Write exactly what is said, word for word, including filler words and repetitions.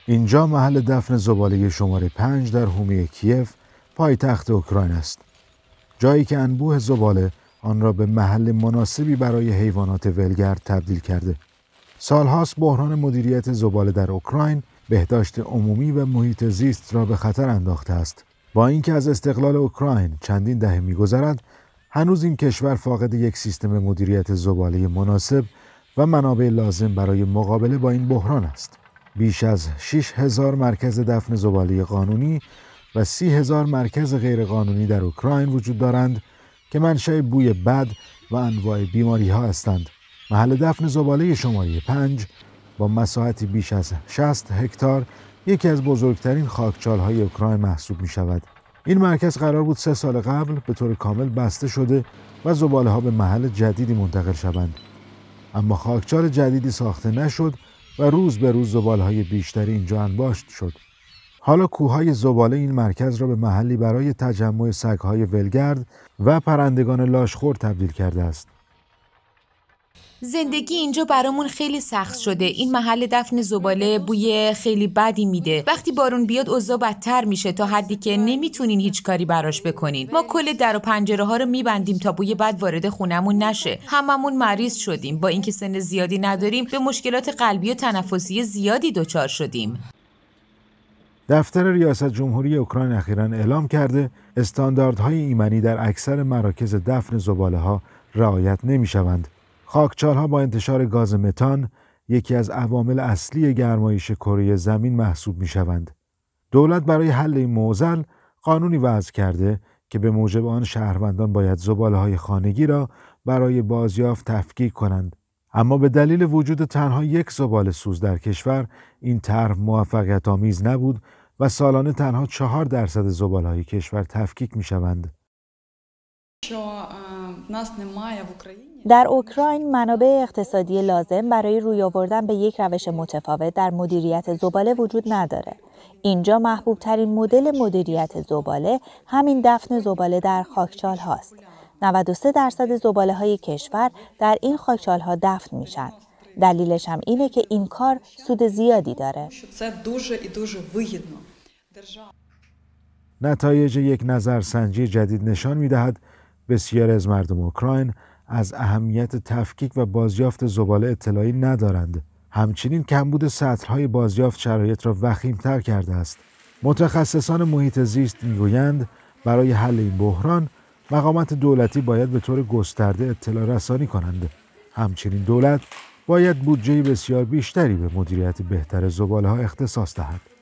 اینجا محل دفن زباله شماره پنج در حومه کیف، پایتخت اوکراین است. جایی که انبوه زباله آن را به محل مناسبی برای حیوانات ولگرد تبدیل کرده. سالهاست بحران مدیریت زباله در اوکراین بهداشت عمومی و محیط زیست را به خطر انداخته است. با اینکه از استقلال اوکراین چندین دهه می‌گذرد، هنوز این کشور فاقد یک سیستم مدیریت زباله مناسب و منابع لازم برای مقابله با این بحران است. بیش از شش هزار مرکز دفن زباله قانونی و سی هزار مرکز غیرقانونی در اوکراین وجود دارند که منشأ بوی بد و انواع بیماری ها هستند. محل دفن زباله شماره پنج با مساحتی بیش از شصت هکتار یکی از بزرگترین خاکچال‌های اوکراین محسوب می شود. این مرکز قرار بود سه سال قبل به طور کامل بسته شده و زباله ها به محل جدیدی منتقل شوند. اما خاکچال جدیدی ساخته نشد و روز به روز زباله‌های بیشتری اینجا انباشت شد. حالا کوههای زباله این مرکز را به محلی برای تجمع سگ‌های ولگرد و پرندگان لاشخور تبدیل کرده است. زندگی اینجا برامون خیلی سخت شده. این محل دفن زباله بوی خیلی بدی میده. وقتی بارون بیاد اوضاع بدتر میشه تا حدی که نمیتونین هیچ کاری براش بکنین. ما کل در و پنجره ها رو میبندیم تا بوی بد وارد خونمون نشه. هممون مریض شدیم. با اینکه سن زیادی نداریم به مشکلات قلبی و تنفسی زیادی دچار شدیم. دفتر ریاست جمهوری اوکراین اخیراً اعلام کرده استانداردهای ایمنی در اکثر مراکز دفن زباله ها رعایت نمیشوند. خاکچال‌ها با انتشار گاز متان یکی از عوامل اصلی گرمایش کره زمین محسوب می‌شوند. دولت برای حل این معضل قانونی وضع کرده که به موجب آن شهروندان باید زباله‌های خانگی را برای بازیافت تفکیک کنند. اما به دلیل وجود تنها یک زباله سوز در کشور این طرح موفقیت‌آمیز نبود و سالانه تنها چهار درصد زباله‌های کشور تفکیک می‌شوند. در اوکراین منابع اقتصادی لازم برای روی آوردن به یک روش متفاوت در مدیریت زباله وجود نداره. اینجا محبوب ترین مدل مدیریت زباله همین دفن زباله در خاکچال هاست. نود و سه درصد زباله های کشور در این خاکچال ها دفن میشن. دلیلش هم اینه که این کار سود زیادی داره. نتایج یک نظرسنجی جدید نشان می‌دهد بسیاری از مردم اوکراین از اهمیت تفکیک و بازیافت زباله اطلاعی ندارند. همچنین کمبود سطل‌های بازیافت شرایط را وخیم‌تر کرده است. متخصصان محیط زیست می‌گویند برای حل این بحران مقامات دولتی باید به طور گسترده اطلاع رسانی کنند. همچنین دولت باید بودجه بسیار بیشتری به مدیریت بهتر زباله‌ها اختصاص دهد.